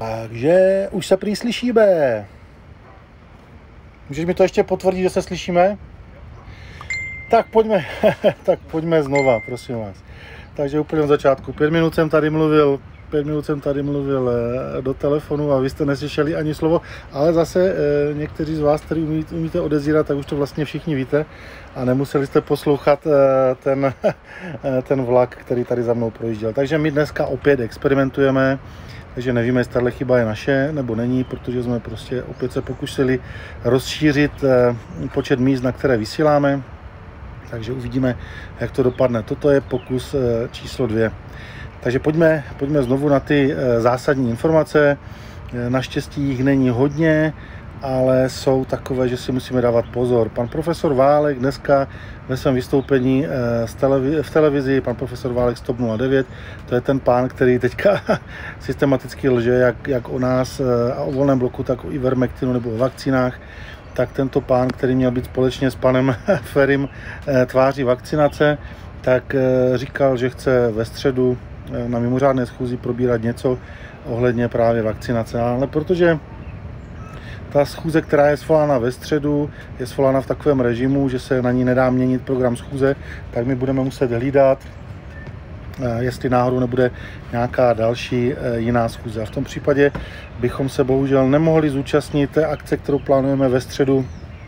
Takže už se prý slyšíme. Můžeš mi to ještě potvrdit, že se slyšíme? Tak pojďme znova, prosím vás. Takže úplně od začátku. 5 minut jsem tady mluvil do telefonu a vy jste neslyšeli ani slovo, ale zase někteří z vás, kteří umíte odezírat, tak už to vlastně všichni víte a nemuseli jste poslouchat ten vlak, který tady za mnou projížděl. Takže my dneska opět experimentujeme, takže nevíme, jestli tahle chyba je naše nebo není, protože jsme prostě opět se pokusili rozšířit počet míst, na které vysíláme. Takže uvidíme, jak to dopadne. Toto je pokus číslo 2. Takže pojďme znovu na ty zásadní informace. Naštěstí jich není hodně, ale jsou takové, že si musíme dávat pozor. Pan profesor Válek dneska ve svém vystoupení v televizi, pan profesor Válek z TOP 09, to je ten pán, který teďka systematicky lže jak o nás a o Volném bloku, tak o Ivermectinu nebo o vakcínách. Tak tento pán, který měl být společně s panem Ferim tváří vakcinace, tak říkal, že chce ve středu na mimořádné schůzi probírat něco ohledně právě vakcinace. Ale protože ta schůze, která je svolána ve středu, je svolána v takovém režimu, že se na ní nedá měnit program schůze, tak my budeme muset hlídat, jestli náhodou nebude nějaká další jiná schůze. A v tom případě bychom se bohužel nemohli zúčastnit té akce, kterou plánujeme ve středu,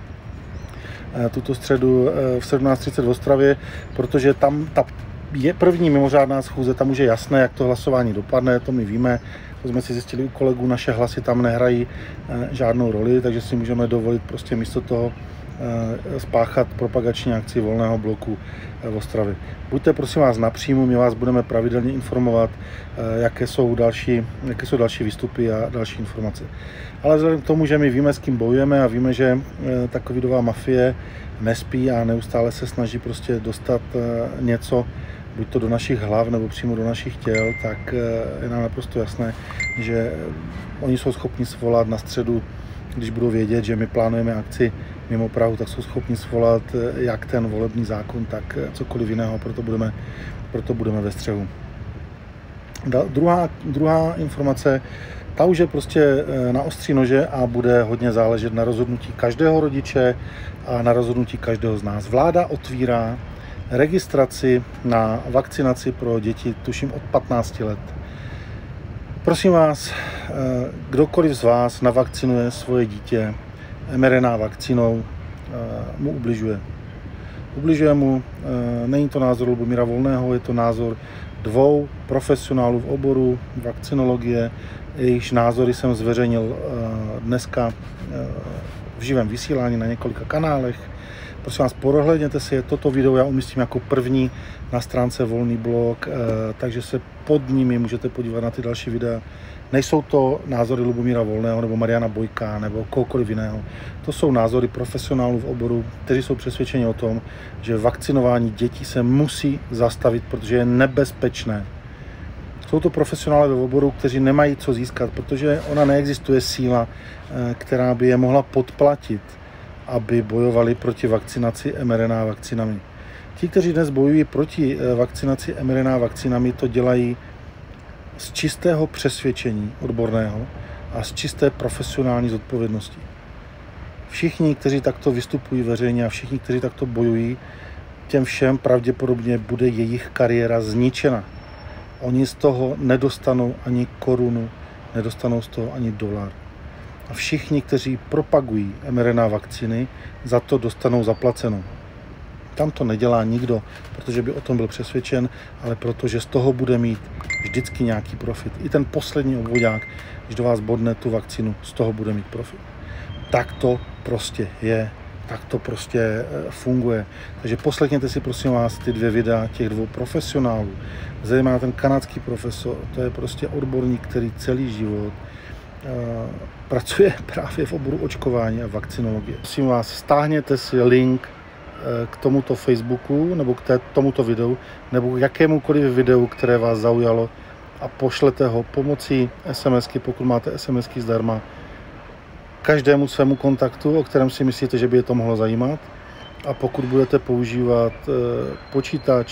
tuto středu v 17:30 v Ostravě, protože tam ta je první mimořádná schůze, tam už je jasné, jak to hlasování dopadne, to my víme, to jsme si zjistili u kolegů, naše hlasy tam nehrají žádnou roli, takže si můžeme dovolit prostě místo toho spáchat propagační akci Volného bloku v Ostravě. Buďte prosím vás napřímo, my vás budeme pravidelně informovat, jaké jsou další výstupy a další informace. Ale vzhledem k tomu, že my víme, s kým bojujeme a víme, že ta covidová mafie nespí a neustále se snaží prostě dostat něco, buď to do našich hlav nebo přímo do našich těl, tak je nám naprosto jasné, že oni jsou schopni svolat na středu, když budou vědět, že my plánujeme akci mimo Prahu, tak jsou schopni svolat jak ten volební zákon, tak cokoliv jiného, proto budeme ve střehu. Druhá informace, ta už je prostě na ostří nože a bude hodně záležet na rozhodnutí každého rodiče a na rozhodnutí každého z nás. Vláda otvírá registraci na vakcinaci pro děti, tuším od 15 let. Prosím vás, kdokoliv z vás navakcinuje svoje dítě mRNA vakcínou, mu ubližuje. Ubližuje mu, není to názor Lubomíra Volného, je to názor 2 profesionálů v oboru vakcinologie, jejichž názory jsem zveřejnil dneska v živém vysílání na několika kanálech. Prosím vás, prohlédněte si toto video, já umístím jako první na stránce Volný blok, takže se pod nimi můžete podívat na ty další videa. Nejsou to názory Lubomíra Volného nebo Mariana Bojka nebo kohokoliv jiného. To jsou názory profesionálů v oboru, kteří jsou přesvědčeni o tom, že vakcinování dětí se musí zastavit, protože je nebezpečné. Jsou to profesionálové v oboru, kteří nemají co získat, protože ona neexistuje síla, která by je mohla podplatit, aby bojovali proti vakcinaci mRNA vakcínami. Ti, kteří dnes bojují proti vakcinaci mRNA vakcínami, to dělají z čistého přesvědčení odborného a z čisté profesionální zodpovědnosti. Všichni, kteří takto vystupují veřejně a všichni, kteří takto bojují, těm všem pravděpodobně bude jejich kariéra zničena. Oni z toho nedostanou ani korunu, nedostanou z toho ani dolar. A všichni, kteří propagují mRNA vakcíny, za to dostanou zaplaceno. Tam to nedělá nikdo, protože by o tom byl přesvědčen, ale protože z toho bude mít vždycky nějaký profit. I ten poslední obvodák, když do vás bodne tu vakcínu, z toho bude mít profit. Tak to prostě je, tak to prostě funguje. Takže poslechněte si prosím vás ty 2 videa těch 2 profesionálů. Zejména ten kanadský profesor, to je prostě odborník, který celý život pracuje právě v oboru očkování a vakcinologie. Prosím vás, stáhněte si link k tomuto Facebooku nebo k tomuto videu nebo k jakémukoliv videu, které vás zaujalo a pošlete ho pomocí SMSky, pokud máte SMSky zdarma, každému svému kontaktu, o kterém si myslíte, že by je to mohlo zajímat. A pokud budete používat počítač,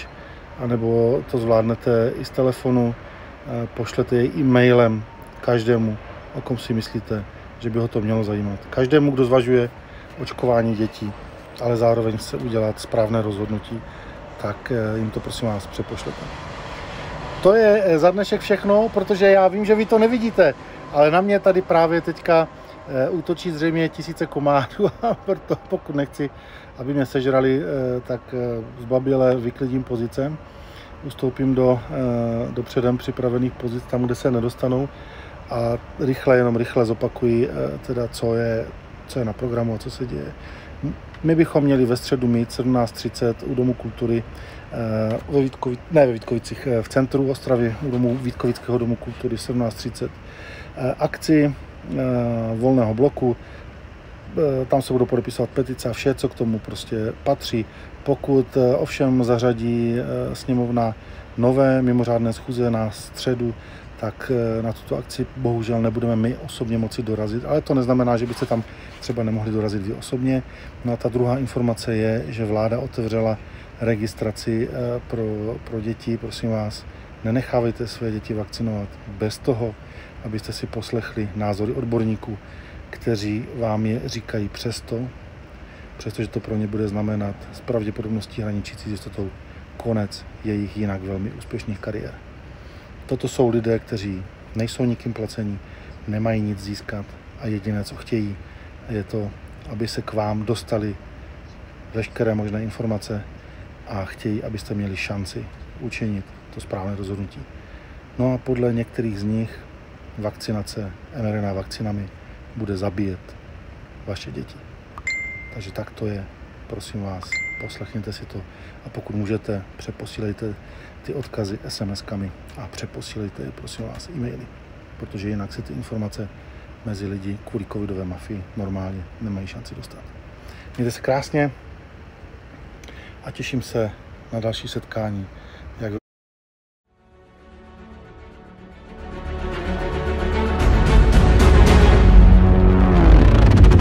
anebo to zvládnete i z telefonu, pošlete jej e-mailem každému, o kom si myslíte, že by ho to mělo zajímat. Každému, kdo zvažuje očkování dětí, ale zároveň chce udělat správné rozhodnutí, tak jim to prosím vás přepošlete. To je za dnešek všechno, protože já vím, že vy to nevidíte, ale na mě tady právě teďka útočí zřejmě tisíce komárů a proto pokud nechci, aby mě sežrali, tak zbaběle vyklidím pozice, ustoupím do předem připravených pozic tam, kde se nedostanou a jenom rychle zopakuji teda, co je na programu a co se děje. My bychom měli ve středu mít 17:30 u Domu kultury ve Vítkovicích, v centru Ostravy, u domu Vítkovického domu kultury 17:30 akci volného bloku. Tam se budou podepisovat petice a vše, co k tomu prostě patří. Pokud ovšem zařadí sněmovna nové mimořádné schůze na středu, tak na tuto akci bohužel nebudeme my osobně moci dorazit, ale to neznamená, že byste tam třeba nemohli dorazit vy osobně. No a ta druhá informace je, že vláda otevřela registraci pro děti. Prosím vás, nenechávejte své děti vakcinovat bez toho, abyste si poslechli názory odborníků, kteří vám je říkají přestože to pro ně bude znamenat s pravděpodobností hraničící s jistotou konec jejich jinak velmi úspěšných kariér. Toto jsou lidé, kteří nejsou nikým placení, nemají nic získat a jediné, co chtějí, je to, aby se k vám dostali veškeré možné informace a chtějí, abyste měli šanci učinit to správné rozhodnutí. No a podle některých z nich vakcinace mRNA vakcinami bude zabíjet vaše děti. Takže tak to je. Prosím vás, poslechněte si to a pokud můžete, přeposílejte ty odkazy SMS-kami a přeposílejte je, prosím vás, e-maily, protože jinak se ty informace mezi lidi kvůli covidové mafii normálně nemají šanci dostat. Mějte se krásně a těším se na další setkání